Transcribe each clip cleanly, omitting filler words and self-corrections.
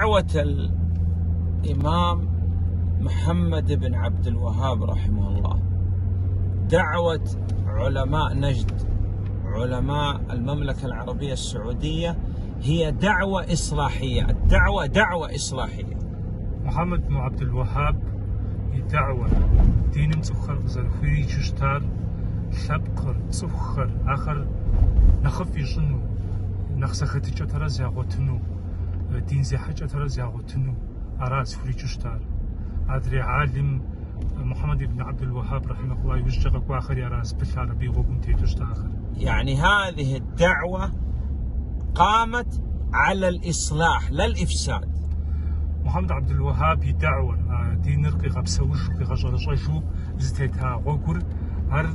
دعوة الإمام محمد بن عبد الوهاب رحمه الله، دعوة علماء نجد، علماء المملكة العربية السعودية، هي دعوة إصلاحية. الدعوة دعوة إصلاحية. محمد بن عبد الوهاب دعوة دين تسخر زرفي جشتار لبقر تسخر آخر نخفي جنو نخسختي ترى زاغوتنو دين زي حاجة ترى زاغوتنو أراز فري جشتار أدري عالم محمد بن عبد الوهاب رحمه الله يوجهك واخر أراز بالعربي وقمت جشتار. يعني هذه الدعوة قامت على الإصلاح لا الإفساد. محمد عبد الوهاب يدعو دين رقي غبسوش رقي غجرجو زتيتها غوغر هر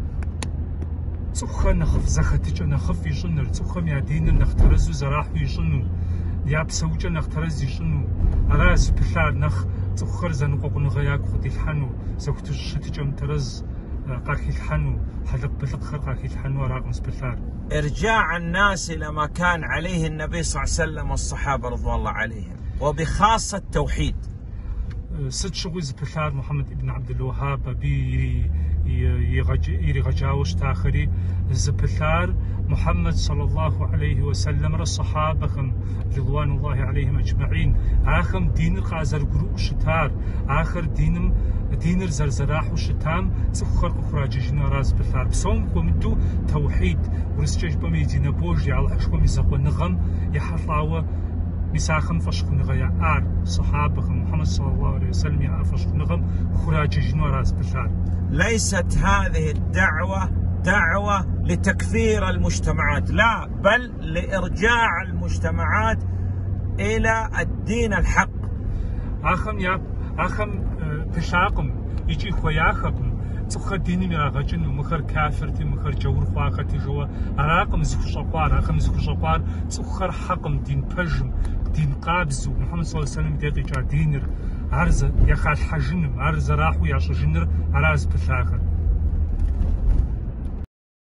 تسخن نخف زختج نخف يجنر تسخن يا دين نخترزو زراح يجنو يا بسوج نخترز يجنو راس بثار نخ تسخر زنقوق نغياك خدي الحنو زكتج شتجم ترز قاكي الحنو حلق بلق خرقاكي الحنو راقم بثار. ارجاع الناس الى ما كان عليه النبي صلى الله عليه وسلم والصحابه رضوان الله عليهم، وبخاصة التوحيد. ست شغوز بثار محمد بن عبد الوهاب بي يغجاوش تاخري زبثار محمد صلى الله عليه وسلم الصحابة رضوان الله عليهم أجمعين آخر دين القازر قروق شتار آخر دين الزرزراح وشتام تخر أخراج جنراز بثار بصوم قمدو توحيد ورسجج بميدين بوجي على حشكم يزقوا النغم يحرعوا مساخن فشخن غيا صحابة محمد صلى الله عليه وسلم يا فشخن غم خراج جنوراز بثار. ليست هذه الدعوة دعوة لتكفير المجتمعات، لا، بل لإرجاع المجتمعات إلى الدين الحق. أخم بشاقم يجي خوياخكم تخر ديني مراغجن ومخر كافرتي مخر جور خواختي جوا أراقم زخ شقوار أخم زخ شقوار تخر حقم دين بجم دين قابزو محمد صلى الله عليه وسلم ديقي جا دينر عرض يخال حجنم عرض راحو يعشو جنر عراز بثاخر